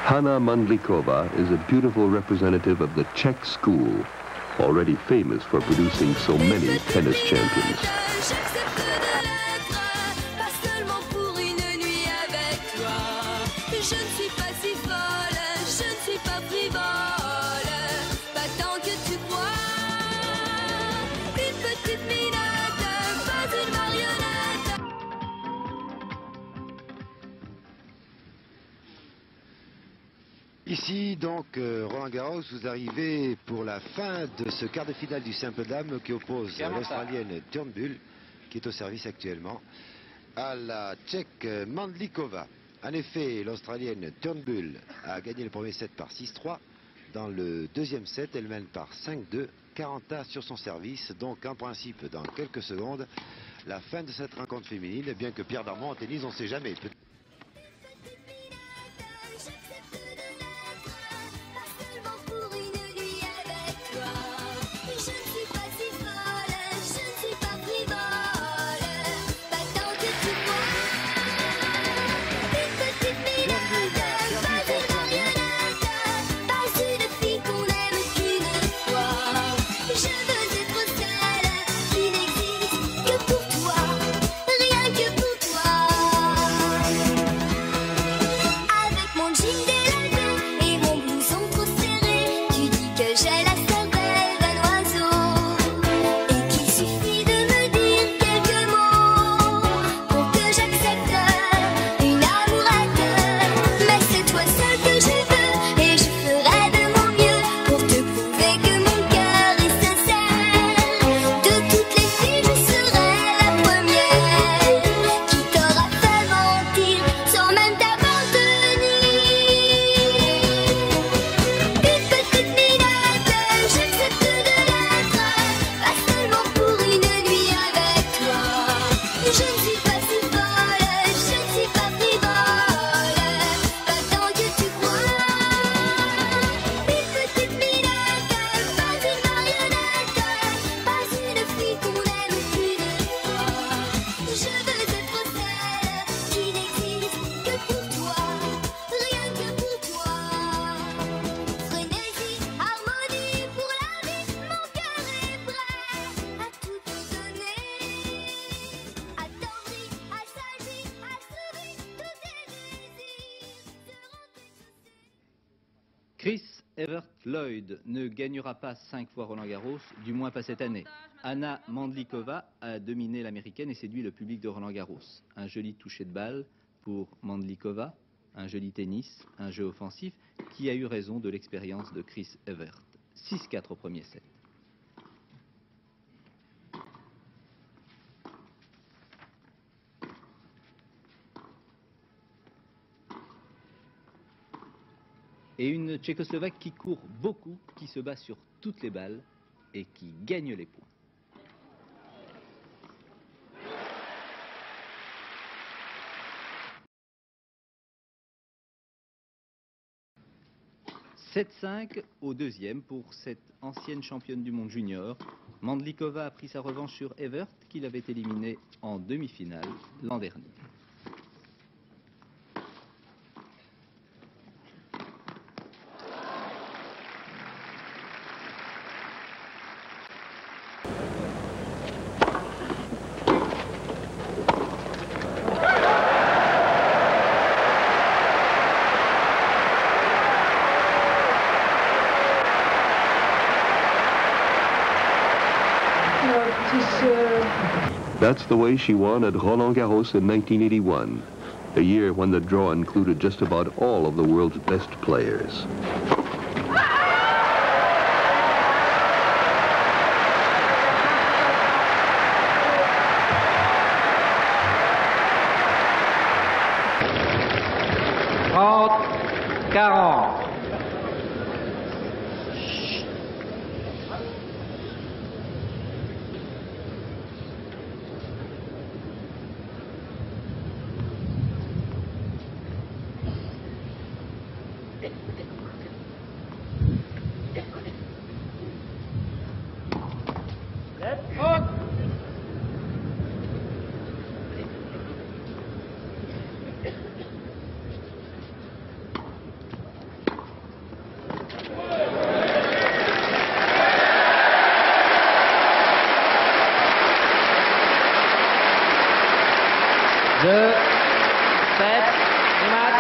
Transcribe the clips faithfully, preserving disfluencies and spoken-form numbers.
Hana Mandlikova is a beautiful representative of the Czech school, already famous for producing so many tennis champions. Ici donc euh, Roland Garros, vous arrivez pour la fin de ce quart de finale du simple dame qui oppose l'Australienne Turnbull, qui est au service actuellement, à la Tchèque Mandlikova. En effet, l'Australienne Turnbull a gagné le premier set par six trois. Dans le deuxième set, elle mène par cinq deux, quarante A sur son service. Donc en principe, dans quelques secondes, la fin de cette rencontre féminine, bien que Pierre Darmon en tennis, on ne sait jamais. Chris Evert Lloyd ne gagnera pas cinq fois Roland Garros, du moins pas cette année. Hana Mandlikova a dominé l'américaine et séduit le public de Roland Garros. Un joli toucher de balle pour Mandlikova, un joli tennis, un jeu offensif qui a eu raison de l'expérience de Chris Evert. six quatre au premier set. Et une Tchécoslovaque qui court beaucoup, qui se bat sur toutes les balles et qui gagne les points. sept cinq au deuxième pour cette ancienne championne du monde junior. Mandlikova a pris sa revanche sur Evert, qui l'avait éliminé en demi-finale l'an dernier. That's the way she won at Roland Garros in nineteen eighty-one, a year when the draw included just about all of the world's best players. trente quarante. Set. Rematch.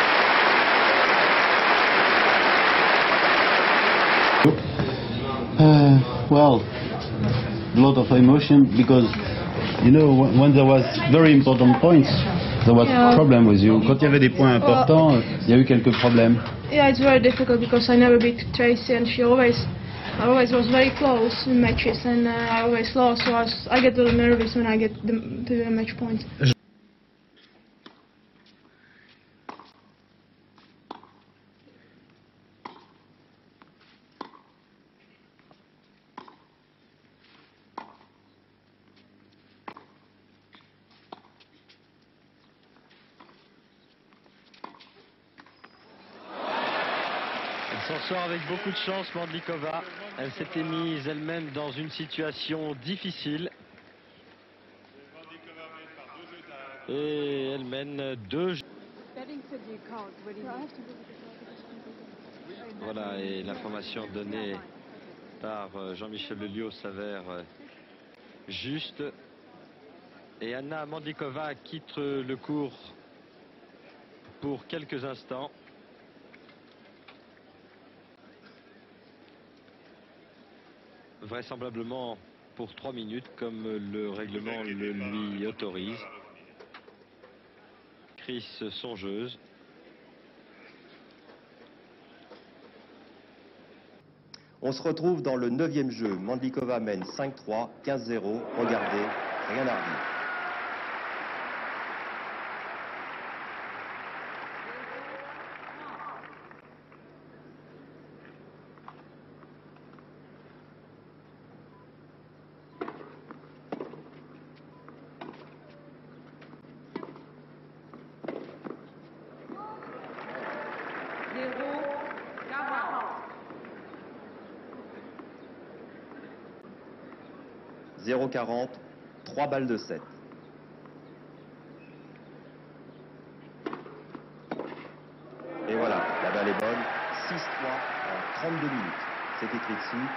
Uh, well, a lot of emotion because, you know, when there was very important points, there was yeah. problem with you. Quand il y avait des points importants, well, il y a eu quelques problèmes. Yeah, it's very difficult because I never beat Tracy and she always, always was very close in matches and uh, I always lost, so I, was, I get a little nervous when I get the, to the match point. Elle s'en sort avec beaucoup de chance, Mandlikova. Elle s'était mise elle-même dans une situation difficile. Et elle mène deux. Voilà, et l'information donnée par Jean-Michel Lelio s'avère juste. Et Anna Mandlikova quitte le court pour quelques instants. Vraisemblablement pour trois minutes, comme le règlement le lui autorise. Chris songeuse. On se retrouve dans le neuvième jeu. Mandlikova mène cinq trois, quinze zéro. Regardez, rien à redire. zéro quarante, trois balles de sept. Et voilà, la balle est bonne. six trois en trente-deux minutes. C'est écrit dessus.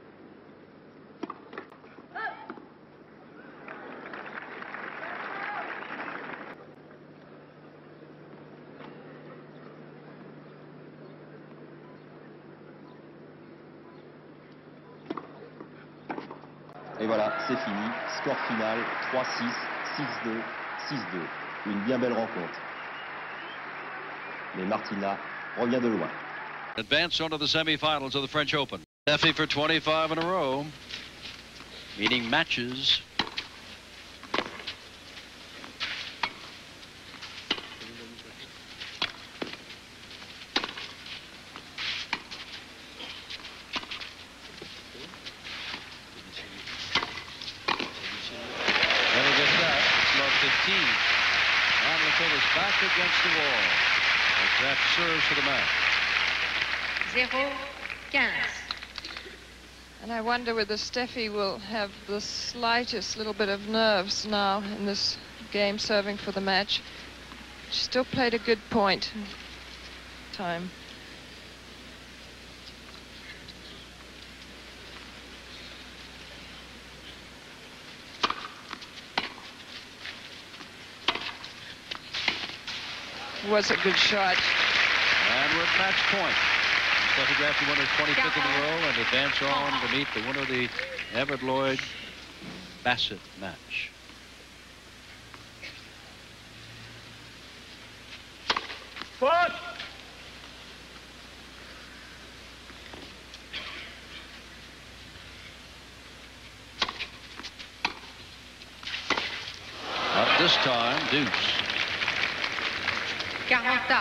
Et voilà, c'est fini. Score final, trois six, six deux, six deux. Une bien belle rencontre. Mais Martina revient de loin. Advance on to the semifinals of the French Open. Steffi for twenty-five in a row. Meaning matches. fifteen. Mandlikova's back against the wall. As that serves for the match. zéro quinze. And I wonder whether Steffi will have the slightest little bit of nerves now in this game serving for the match. She still played a good point. Time. Was a good shot. And we're at match point. Steffi Graf won her twenty-fifth in a row and advance on to meet the winner of the Everett Lloyd Bassett match. Foot! Up this time, deuce. quarante.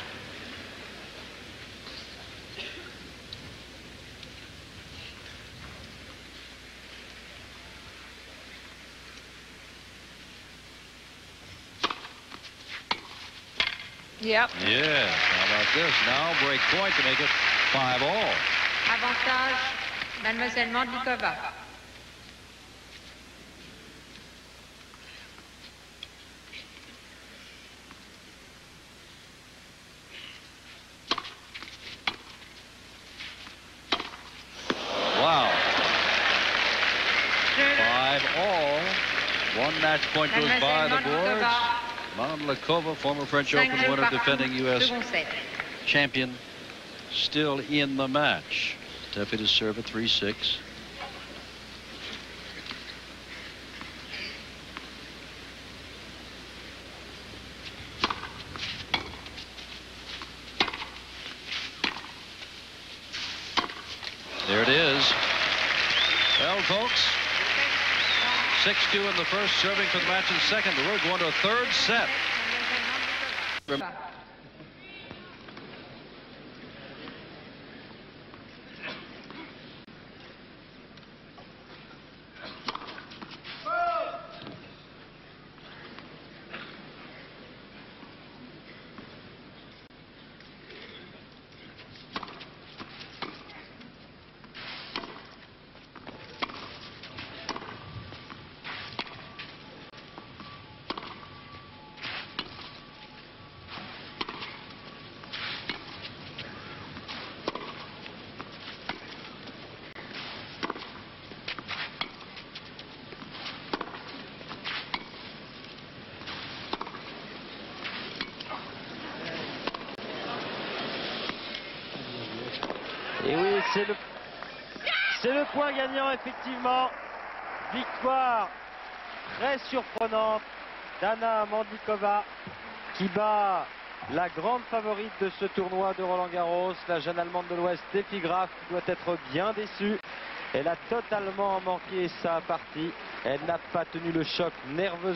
Yep. Yeah. How about this? Now break point to make it five all. Avantage, Mademoiselle Mandlikova. Wow. Five all. One match point goes by the boards. Mandlikova, former French cinq Open jeux winner, par defending U S second set. champion, still in the match. Steffi to serve at three six. There it is. Well, folks, six two in the first, serving for the match in second. We're going to a third set. Et oui, c'est le, c'est le point gagnant, effectivement. Victoire très surprenante d'Anna Mandlikova qui bat la grande favorite de ce tournoi de Roland-Garros, la jeune Allemande de l'Ouest, Steffi Graf, qui doit être bien déçue. Elle a totalement manqué sa partie. Elle n'a pas tenu le choc nerveux.